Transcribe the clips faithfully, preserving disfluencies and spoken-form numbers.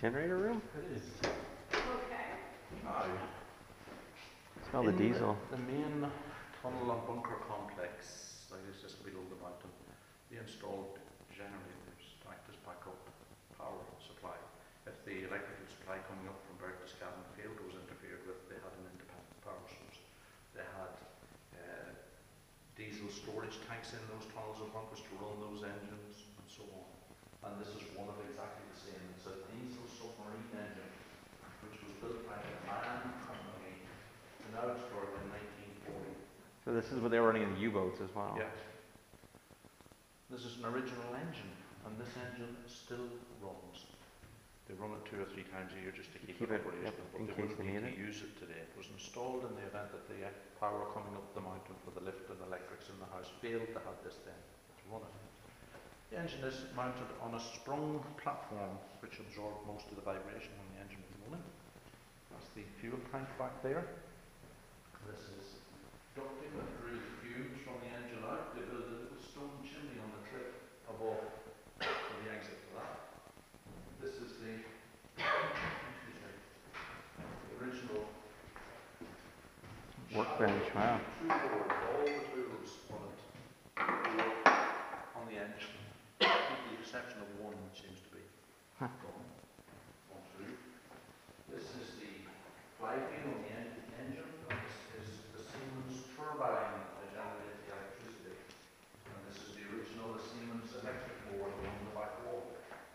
generator room? It is. Okay. Now, Smell the in diesel. The main tunnel and bunker complex, I guess just below the mountain, they installed generators to act as backup power supply. If the electrical supply coming up from Berchtesgaden field was interfered with, they had an independent power source. They had uh, diesel storage tanks in those tunnels and bunkers to run those engines and so on. And this is one of exactly the same. It's a diesel submarine engine which was built by a MAN company in Augsburg in nineteen forty. So this is what they were running in the U-boats as well. Yeah. This is an original engine, and this engine still runs. They run it two or three times a year just to keep, keep it it operational, yep, but in they case wouldn't they need need to it. use it today. It was installed in the event that the power coming up the mountain for the lift and electrics in the house failed to have this then to run it. The engine is mounted on a sprung platform which absorbed most of the vibration when the engine was running. That's the fuel tank back there. This is ducting that drew the fumes from the engine out. They built a little stone chimney on the cliff above for the exit for that. This is the, excuse me, the original Workbench, wow. tool board, all the tools on it on the engine, with the exception of one which seems to be Huh. gone, gone through. This is the flywheel on the en engine. This is the Siemens turbine that generates the electricity. And this is the original the Siemens electric board along the back wall.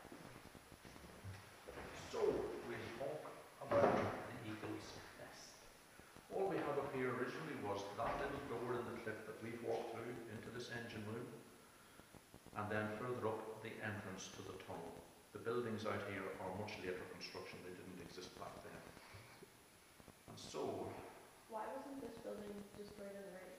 So, we talk about the Eagle's Nest. All we had up here originally was that little door in the cliff that we've walked through into this engine room, and then further up the entrance to the tunnel. The buildings out here are much later construction, they didn't exist back then. And so, Why wasn't this building destroyed in the race?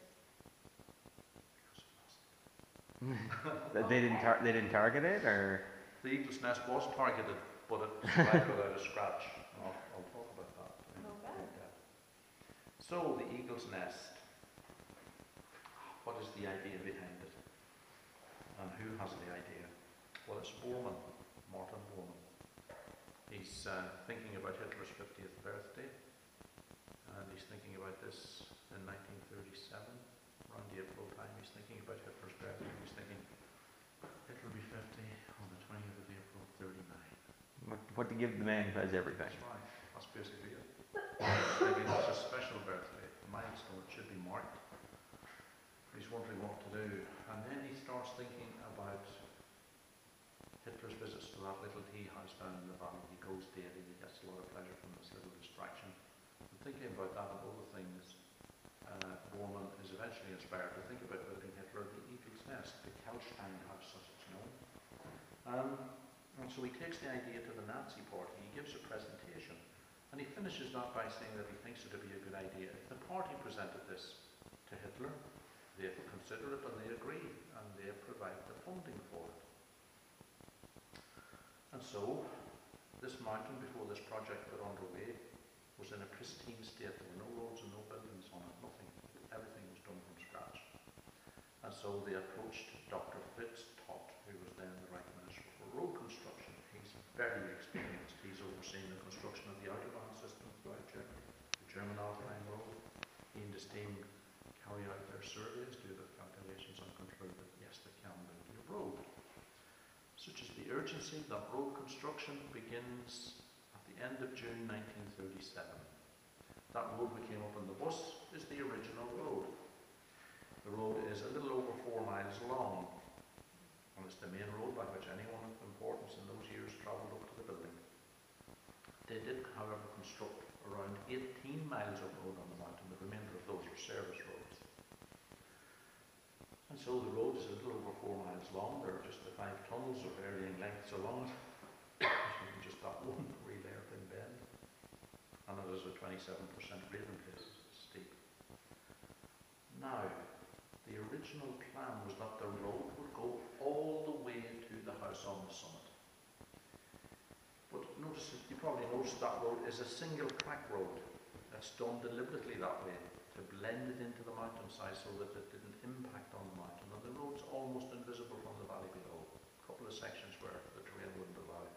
They didn't tar they didn't target it, or the Eagle's Nest was targeted, but it survived without a scratch. I'll, I'll talk about that. in Okay. great depth. So, the Eagle's Nest. What is the idea behind it? And who has the idea? Well, it's Bormann, Martin Bormann. He's uh, thinking about Hitler's fiftieth birthday, and he's thinking about this in nineteen thirty-seven, around April time. He's thinking about Hitler's birthday. He's thinking, Hitler will be fifty on the twentieth of April, thirty-nine. what, what to give the man who has everything? That's right. That's basically it. He's thinking it's a special birthday, a milestone. It should be marked. He's wondering what to do, and then he starts thinking about Hitler's visits to that little tea house down in the valley. He goes daily, he gets a lot of pleasure from this little distraction. And thinking about that and other things, uh, Bormann is eventually inspired to think about building Hitler the Eagle's Nest, the Kelstein house as it's known. Um, and so he takes the idea to the Nazi party, he gives a presentation, and he finishes that by saying that he thinks it would be a good idea if the party presented this to Hitler. They consider it and they agree, and they provide the funding for it. And so, this mountain, before this project got underway, was in a pristine state. There were no roads and no buildings on it, nothing. Everything was done from scratch. And so they approached Doctor Fritz Todt, who was then the Reich Minister for Road Construction. He's very experienced. He's overseeing the construction of the Autobahn system throughout Germany, the German Alpine Road. He and his team carry out their surveys, do their calculations, and conclude that yes, they can build a road. Such is the urgency that road construction begins at the end of June nineteen thirty-seven. That road we came up on the bus is the original road. The road is a little over four miles long, and it's the main road by which anyone of importance in those years travelled up to the building. They did, however, construct around eighteen miles of road on the mountain. The remainder of those are service roads. And so the road is a little over four miles long. There are just the five tunnels of varying lengths along it. Just that one wee hairpin bend. And it is a twenty-seven percent grade in places. It's steep. Now, the original plan was that the road would go all the way to the house on the summit. But notice, you probably noticed that road is a single track road. It's done deliberately that way, to blend it into the mountainside so that it didn't impact on the mountain. And the road's almost invisible from the valley below. A couple of sections where the terrain wouldn't allow. But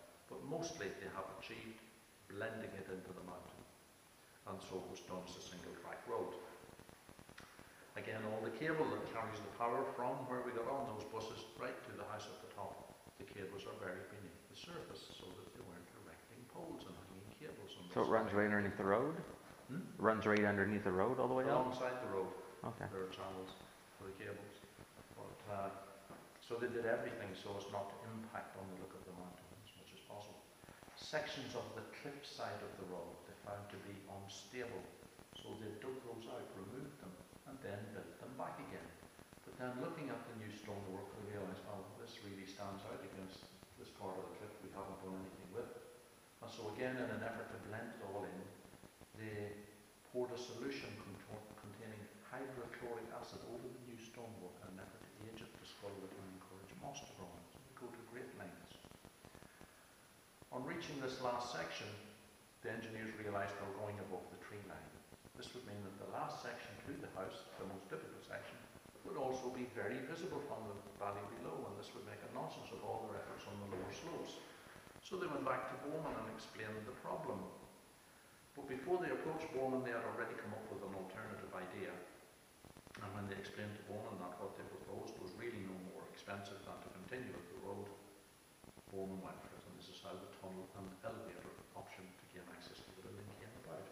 mostly they have achieved blending it into the mountain, and so it was done as a single track road. Again, all the cable that carries the power from where we got on those buses right to the house at the top, the cables are buried beneath the surface so that they weren't erecting poles and hanging cables on So it runs right underneath the road? Hmm? Runs right underneath the road all the way up? Alongside the road. Okay. There are channels for the cables. But, uh, so they did everything so as not to impact on the look of the mountain as much as possible. Sections of the cliff side of the road they found to be unstable, so they dug those out, removed them, and then built them back again. But then looking at the new stonework, they realised, well, this really stands out against this part of the cliff we haven't done anything with. And so again, in an effort to blend it all in, they poured a solution containing hydrochloric acid over the new stonework in an effort to age it, discolour it, and encourage moss to grow on it. So they go to great lengths. On reaching this last section, the engineers realised they were going above the tree line. This would mean that the last section to the house, the most difficult section, would also be very visible from the valley below, and this would make a nonsense of all their efforts on the lower slopes. So they went back to Borman and explained the problem. But before they approached Borman, they had already come up with an alternative idea. And when they explained to Borman that what they proposed was really no more expensive than to continue with the road, Borman went for it, and this is how the tunnel and elevator option to gain access to the building came about.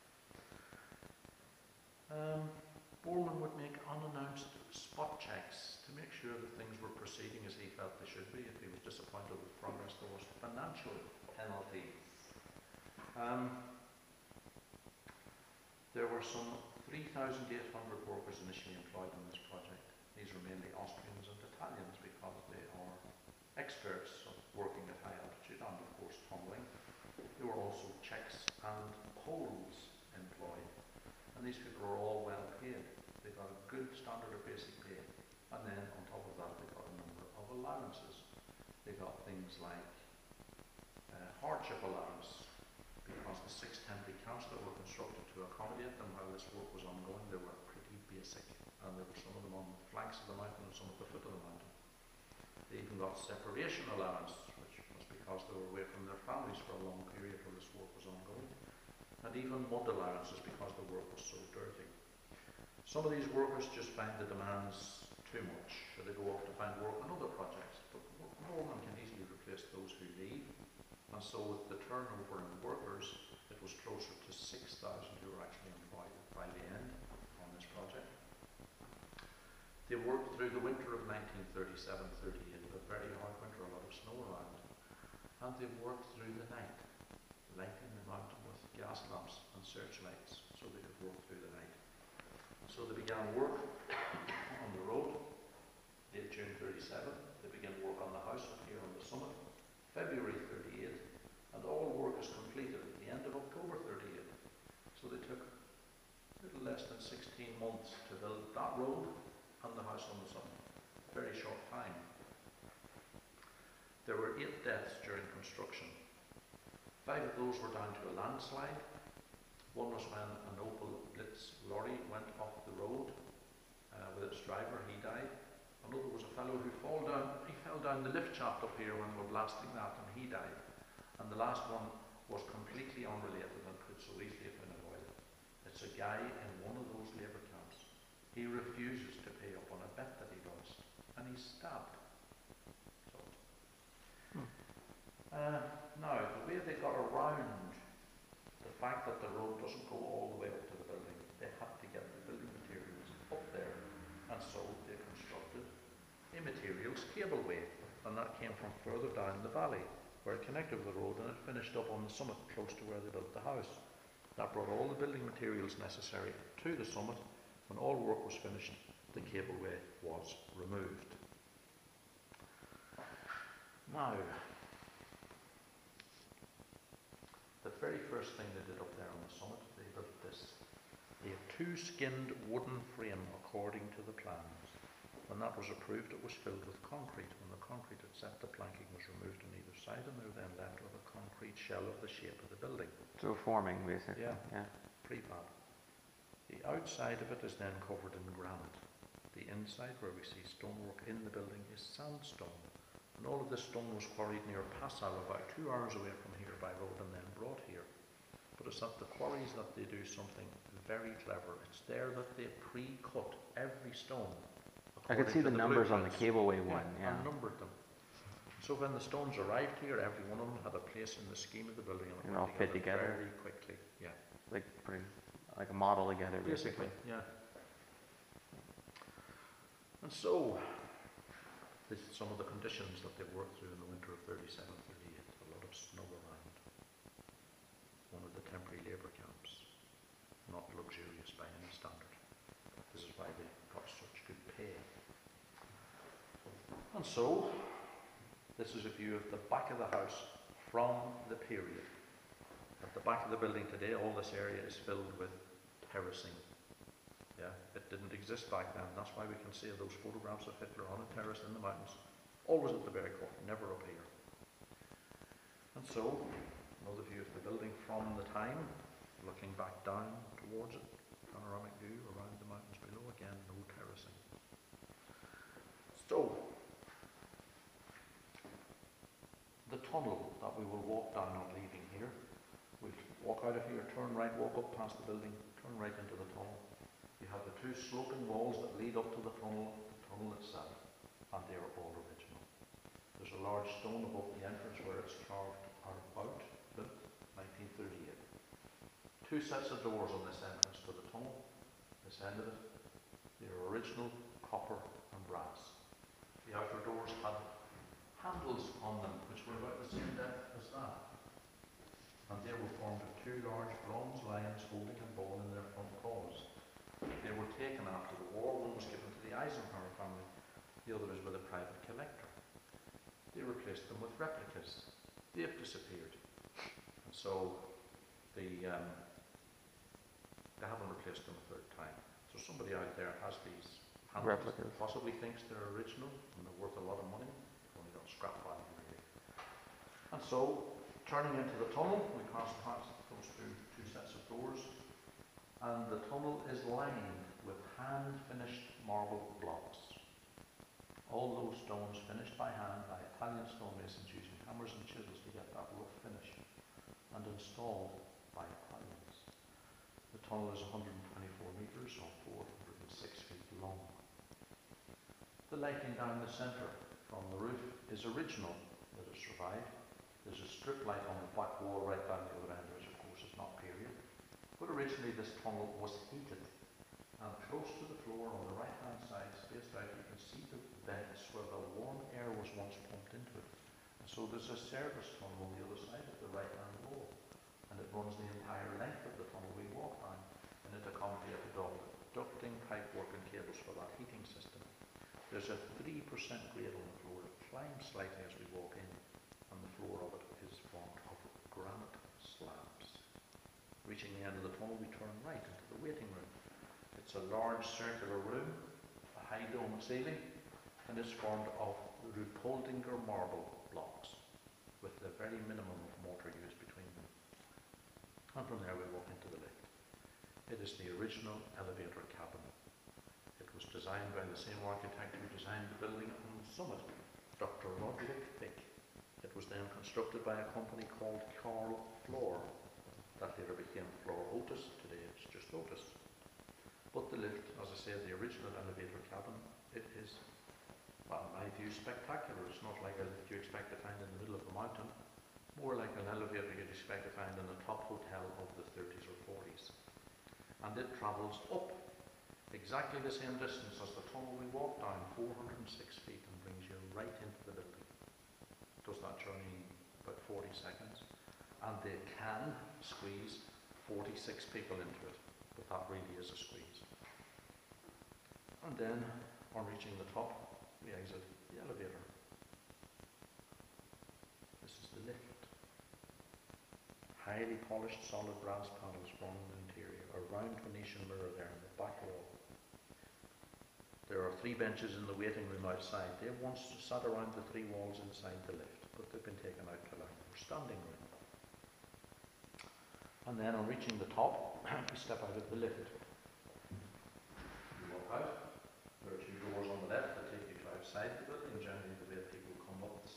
Um, Borman would make unannounced spot checks to make sure that things were proceeding as he felt they should be. If he was disappointed with progress, there was financial penalties. Um, there were some three thousand eight hundred workers initially employed in this project. These were mainly Austrians and Italians because they are experts of working at high altitude and of course tunneling. There were also Czechs and Poles employed, and these people were all well paid. They got a good standard of basic pay, and then on top of that they got a number of allowances. They got things like uh, hardship allowance, because the six temporary camps that were constructed to accommodate them while this work was ongoing, they were pretty basic, and there were some of them on the flanks of the mountain and some at the foot of the mountain. They even got separation allowance, which was because they were away from their families for a long period while this work was ongoing, and even mud allowances because the work was so dirty. Some of these workers just find the demands too much, so they go off to find work on other projects, but Borman can easily replace those who leave, and so with the turnover in workers, it was closer to six thousand who were actually employed by the end on this project. They worked through the winter of nineteen thirty-seven thirty-eight, a very hard winter, a lot of snow around, and they worked through the night, lighting the mountain with gas lamps and searchlights so they could work through the night. So they began work on the road, late June thirty-seven. They began work on the house up here on the summit, February thirty-eight, and all work is completed at the end of October thirty-eight. So they took a little less than sixteen months to build that road and the house on the summit. Very short time. There were eight deaths during construction. Five of those were down to a landslide. One was when an Opel Blitz lorry went off the road uh, with its driver, he died. Another was a fellow who fall down, he fell down the lift shaft up here when they were blasting that, and he died. And the last one was completely unrelated and could so easily have been avoided. It's a guy in one of those labour camps. He refuses to pay up on a bet that he lost, and he's stabbed. So, hmm. uh, now, the way they got around the fact that the road doesn't go all the way up to the building, they had to get the building materials up there, and so they constructed a materials cableway, and that came from further down the valley where it connected with the road, and it finished up on the summit close to where they built the house. That brought all the building materials necessary to the summit. When all work was finished, the cableway was removed. Now, the very first thing they did up there on the summit, they built this. A two-skinned wooden frame according to the plans. When that was approved, it was filled with concrete. When the concrete had set, the planking was removed on either side, and they were then left with a concrete shell of the shape of the building. So forming, basically. Yeah, yeah. prefab. The outside of it is then covered in granite. The inside, where we see stonework in the building, is sandstone. And all of this stone was quarried near Passau, about two hours away from here by road, and then brought here. But it's at the quarries that they do something very clever. It's there that they pre-cut every stone. I could see the numbers on the cableway one, yeah. And numbered them. So when the stones arrived here, every one of them had a place in the scheme of the building, and it And went all fit together. very quickly. Yeah, Like pretty, like a model together, basically. basically. Yeah. And so, this is some of the conditions that they worked through in the winter of thirty-seven, thirty-eight. A lot of snow around. One of the temporary labour camps. Not luxurious by any standard. This is why they got such good pay. And so, this is a view of the back of the house from the period. At the back of the building today, all this area is filled with terracing. Yeah, it didn't exist back then. That's why we can see those photographs of Hitler on a terrace in the mountains, always at the very corner, never up here. And so, another view of the building from the time, looking back down towards it, panoramic view around the mountains below. Again, no terracing. So, the tunnel that we will walk down on leaving here, we walk out of here, turn right, walk up past the building, turn right into the tunnel. You have the two sloping walls that lead up to the tunnel, the tunnel itself, and they are all original. There's a large stone above the entrance where it's carved about, built, nineteen thirty-eight. Two sets of doors on this entrance to the tunnel, this end of it. They are original copper and brass. The outer doors had handles on them, which were about the same depth as that. And they were formed of two large bronze lions holding a ball in their front paws. They were taken after the war. One was given to the Eisenhower family, the other is with a private collector. They replaced them with replicas. They have disappeared. And so the, um, they haven't replaced them a third time. So somebody out there has these handles, Replicas. possibly thinks they're original and they're worth a lot of money. They've only got scrap value really. And so, turning into the tunnel, we pass past those two, two sets of doors, and the tunnel is lined with hand-finished marble blocks. All those stones finished by hand by Italian stonemasons using hammers and chisels to get that rough finish, and installed by Italians. The tunnel is one hundred twenty-four metres or four hundred six feet long. The lighting down the centre from the roof is original, that has survived. There's a strip light on the back wall right down the other end, which of course is not period. But originally this tunnel was heated, and close to the floor on the right hand side, spaced out, you can see the vents where the warm air was once pumped into it. And so there's a service tunnel on the other side of the right hand wall, and it runs the entire length of the tunnel we walk down, and it accommodated all the ducting, pipework and cables for that heating system. There's a three percent grade on the floor. It climbs slightly as we walk in, and the floor of it is formed of granite slabs. Reaching the end of the tunnel, we turn right into the waiting room. It's a large circular room, a high dome ceiling, and it's formed of Ruhpoldinger marble blocks, with the very minimum of mortar used between them. And from there we walk into the lift. It is the original elevator cabin. It was designed by the same architect who designed the building on the summit, Doctor Roderick Fick. It was then constructed by a company called Carl Floor. That later became Floor Otis. Today it's just Otis. But the lift, as I said, the original elevator cabin, it is, well, in my view, spectacular. It's not like a lift you expect to find in the middle of a mountain, more like an elevator you'd expect to find in a top hotel of the thirties or forties. And it travels up exactly the same distance as the tunnel we walked down, four hundred six feet, and brings you right into the building. Does that journey in about forty seconds, and they can squeeze forty-six people into it, but that really is a squeeze. And then, on reaching the top, we exit the elevator. This is the lift. Highly polished solid brass panels form the interior, a round Venetian mirror there in the back wall. There are three benches in the waiting room outside. They once sat around the three walls inside the lift, but they've been taken out to allow for standing room. And then on reaching the top, we step out of the lift. You walk out. There are two doors on the left that take you to outside the building. Generally the way people come up the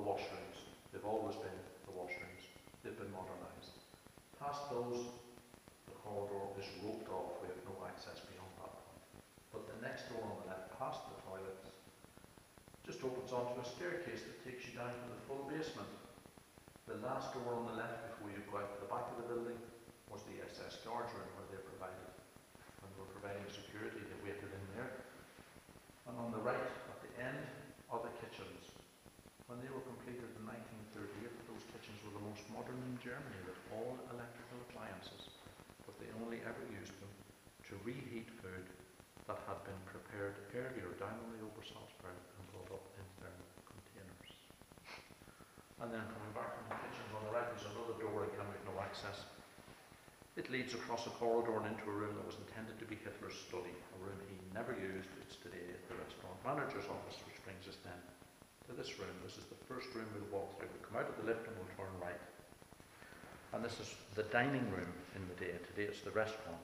washrooms. They've always been the washrooms. They've been modernised. Past those, the corridor is roped off. We have no access beyond that point. But the next door on the left, past the toilets, just opens onto a staircase that takes you down to the full basement. The last door on the left before you go out to the back of the building was the S S guards room where they provided, when they were providing security, they waited in there. And on the right, at the end, are the kitchens. When they were completed in nineteen thirty-eight, those kitchens were the most modern in Germany with all electrical appliances, but they only ever used them to reheat food that had been prepared earlier down on the Obersalzberg and brought up in thermal containers. And then coming back from the kitchens on the right, there's another door again with no access. It leads across a corridor and into a room that was intended to be Hitler's study, a room he never used. It's today the restaurant manager's office, which brings us then to this room. This is the first room we'll walk through. We'll come out of the lift and we'll turn right. And this is the dining room in the day. Today it's the restaurant.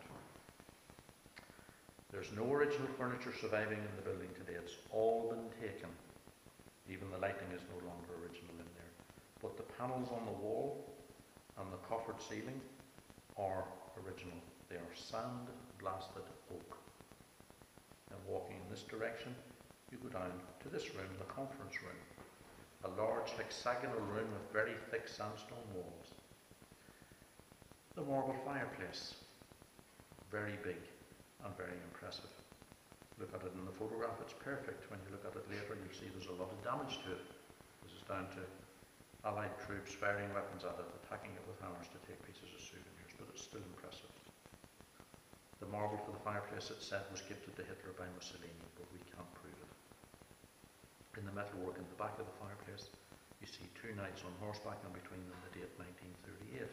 There's no original furniture surviving in the building today. It's all been taken. Even the lighting is no longer original in there. But the panels on the wall and the coffered ceiling are original. They are sand blasted oak. And walking in this direction, you go down to this room, the conference room. A large hexagonal room with very thick sandstone walls. The marble fireplace, very big and very impressive. Look at it in the photograph, it's perfect. When you look at it later, you'll see there's a lot of damage to it. This is down to Allied troops firing weapons at it, attacking it with hammers to take pieces of souvenirs, but it's still impressive. The marble for the fireplace, it said, was gifted to Hitler by Mussolini, but we can't prove it. In the metalwork in the back of the fireplace, you see two knights on horseback and between them the date nineteen thirty-eight.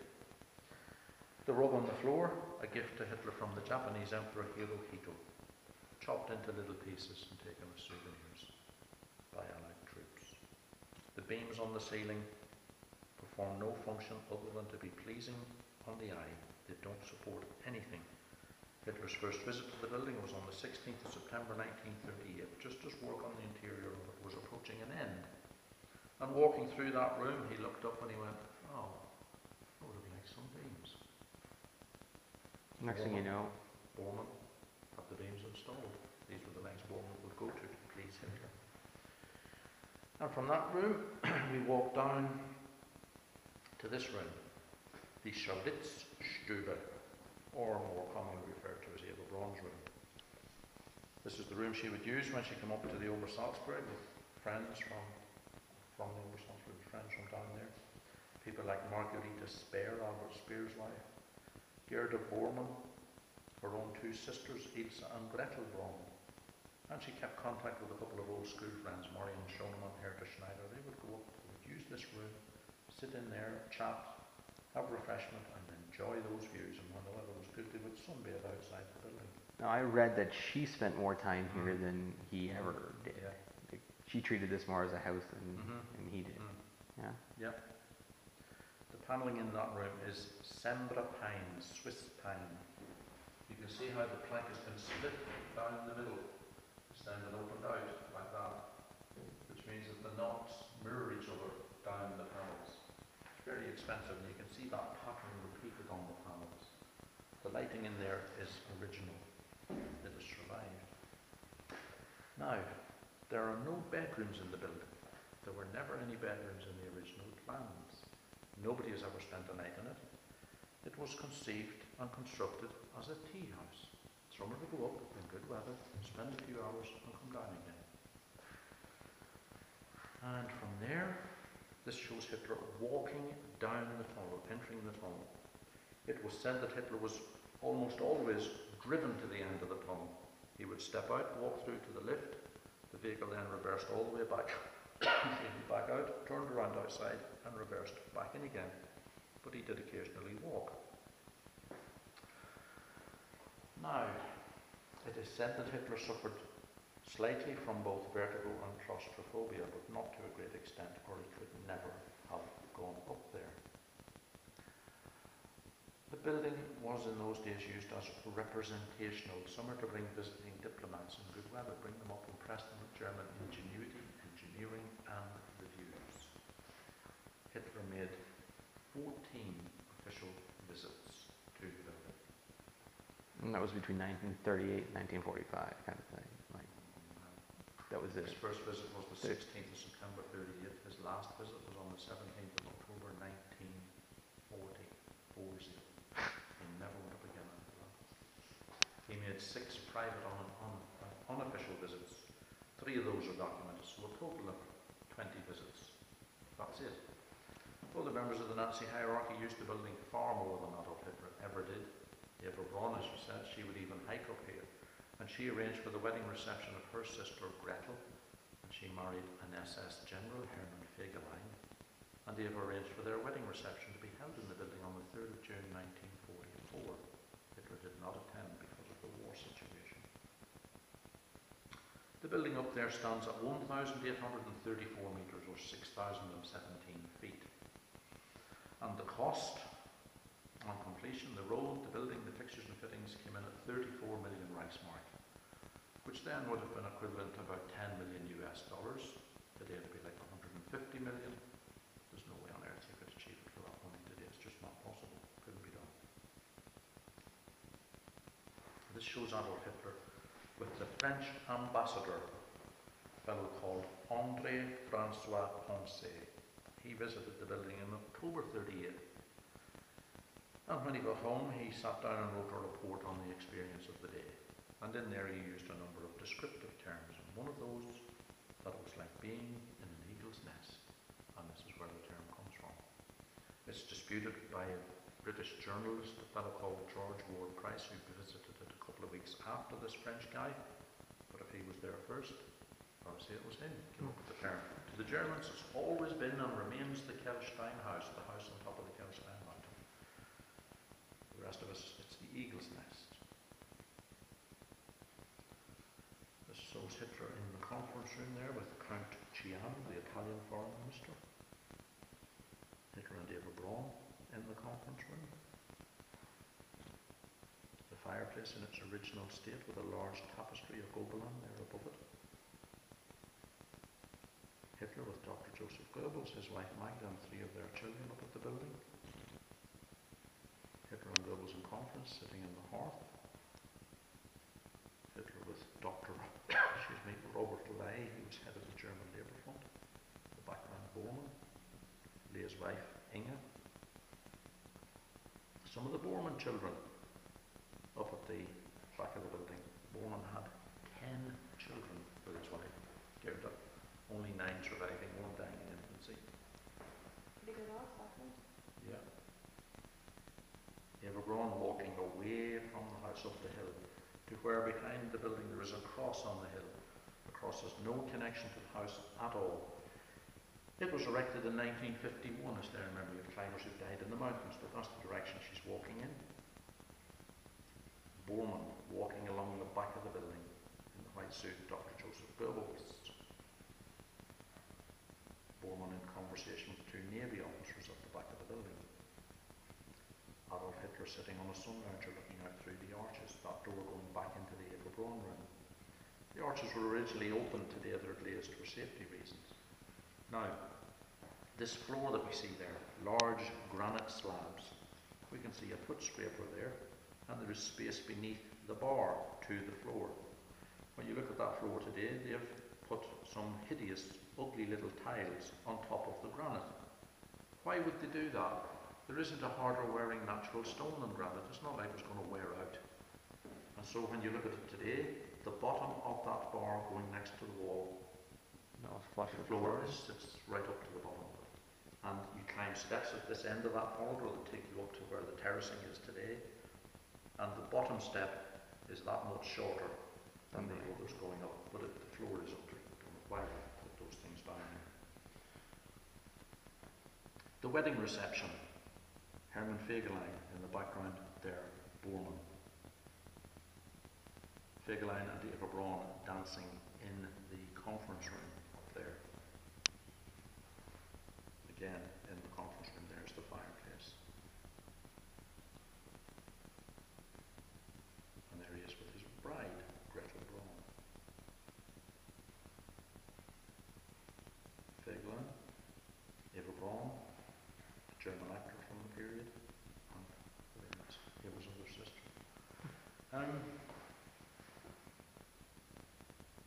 The rug on the floor, a gift to Hitler from the Japanese Emperor Hirohito, chopped into little pieces and taken as souvenirs by Allied troops. The beams on the ceiling perform no function other than to be pleasing on the eye. They don't support anything. Hitler's first visit to the building was on the sixteenth of September nineteen thirty-eight, just as work on the interior of it was approaching an end. And walking through that room, he looked up and he went, oh, I would have liked some beams. Next thing you know, Bormann had the beams installed. These were the next Bormann would go to to please Hitler. And from that room, we walk down to this room, the Schalitzstube, or more commonly referred to as Eva Braun's room. This is the room she would use when she came up to the Obersalzberg with friends from, from the Obersalzberg, friends from down there. People like Margarita Speer, Albert Speer's wife, Gerda Bormann, her own two sisters, Ilse and Gretel Braun. And she kept contact with a couple of old school friends, Marion Schoenemann, Herta Schneider. They would go up, they would use this room, sit in there, chat, have refreshment, and enjoy those views. And when the weather was good, they would sunbathe outside the building. now I read that she spent more time here than he ever did. Yeah. Like, she treated this more as a house than, Mhm. than he did. Mm. Yeah. Yeah. The panelling in that room is Sembra pine, Swiss pine. You can see how the plank has been split down the middle, it's then been opened out like that, which means that the knots mirror each other down the panels. It's very expensive, and you can see that pattern repeated on the panels. The lighting in there is original. It has survived. Now, there are no bedrooms in the building. There were never any bedrooms in the original plans. Nobody has ever spent a night in it. It was conceived and constructed as a tea house. Somewhere to go up in good weather, spend a few hours and come down again. And from there, this shows Hitler walking down the tunnel, entering the tunnel. It was said that Hitler was almost always driven to the end of the tunnel. He would step out, walk through to the lift, the vehicle then reversed all the way back, back out, turned around outside and reversed back in again. But he did occasionally walk. Now, it is said that Hitler suffered slightly from both vertigo and claustrophobia, but not to a great extent, or he could never have gone up there. The building was in those days used as representational, summer to bring visiting diplomats in good weather, bring them up, impress them with German ingenuity, engineering and reviews. fourteen official visits to the building. And that was between nineteen thirty-eight and nineteen forty-five, kind of thing. Like that was it. His first visit was the Six. sixteenth of September thirty-eight. His last visit was on the seventeenth of October nineteen forty. Forty. He never went up again after that. He made six private un, un, unofficial visits. Three of those are documented, so a total of twenty visits. That's it. Other members of the Nazi hierarchy used the building far more than Adolf Hitler ever did. Eva Braun, as she said, she would even hike up here. And she arranged for the wedding reception of her sister Gretel. And she married an S S General, Hermann Fegelein. And Eva arranged for their wedding reception to be held in the building on the third of June nineteen forty-four. Hitler did not attend because of the war situation. The building up there stands at one thousand eight hundred thirty-four metres, or six thousand seventeen feet. And the cost on completion, the road, the building, the fixtures and fittings came in at thirty-four million Reichsmark, which then would have been equivalent to about ten million U S dollars. Today it'd be like one hundred fifty million. There's no way on earth you could achieve it for that money today. It's just not possible. Couldn't be done. This shows Adolf Hitler with the French ambassador, a fellow called André Francois Poncet. He visited the building in October thirty-eight. And when he got home, he sat down and wrote a report on the experience of the day. And in there he used a number of descriptive terms. And one of those, that it was like being in an eagle's nest. And this is where the term comes from. It's disputed by a British journalist, a fellow called George Ward Price, who visited it a couple of weeks after this French guy. But if he was there first, obviously it was him who came up with the term. To the Germans, it's always been and remains the Kelstein house, the house on top of the Kelstein mountain. The rest of us, it's the eagle's nest. This shows Hitler in the conference room there with Count Ciano, the Italian foreign minister. Hitler and Eva Braun in the conference room. The fireplace in its original state with a large tapestry of Gobelin there above it. Hitler with Doctor Joseph Goebbels, his wife Magda, and three of their children up at the building. Hitler and Goebbels in conference, sitting in the hearth. Hitler with Doctor excuse me, Robert Ley, who was head of the German Labour Front. The background, Bormann. Ley's wife, Inge. Some of the Bormann children up at the back of the building. Bormann had ten children with his wife, Gerda. Only nine surviving, one dying in infancy. Pretty good odds, that one. Yeah. Eva Braun walking away from the house up the hill to where behind the building there is a cross on the hill. The cross has no connection to the house at all. It was erected in nineteen fifty-one as their memory of climbers who died in the mountains, but that's the direction she's walking in. Bormann walking along the back of the building in the white suit, Doctor Joseph Goebbels. Bormann in conversation with two Navy officers at the back of the building. Adolf Hitler sitting on a sun lounger looking out through the arches, that door going back into the Eva Braun room. The arches were originally opened today, they're glazed for safety reasons. Now, this floor that we see there, large granite slabs, we can see a foot scraper there, and there is space beneath the bar to the floor. When you look at that floor today, they've put some hideous, ugly little tiles on top of the granite. Why would they do that? There isn't a harder wearing natural stone than granite. It's not like it's going to wear out. And so when you look at it today, the bottom of that bar going next to the wall, No, flush the with floor floor. is sits right up to the bottom of it. And you climb steps at this end of that corridor that take you up to where the terracing is today. And the bottom step is that much shorter than the others going up. But it, the floor is under. Don't know why they put those things down here. The wedding reception. Hermann Fegelein in the background there, Bormann. Fegelein and Eva Braun dancing in the conference room up there. Again, in the conference room, there's the fireplace. And there he is with his bride, Gretel Braun. Fegelein, Eva Braun, a German actor from period. And then it's, it was other sister. Um,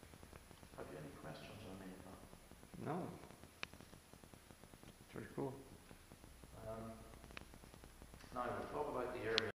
have you any questions on any of that? No. It's pretty cool.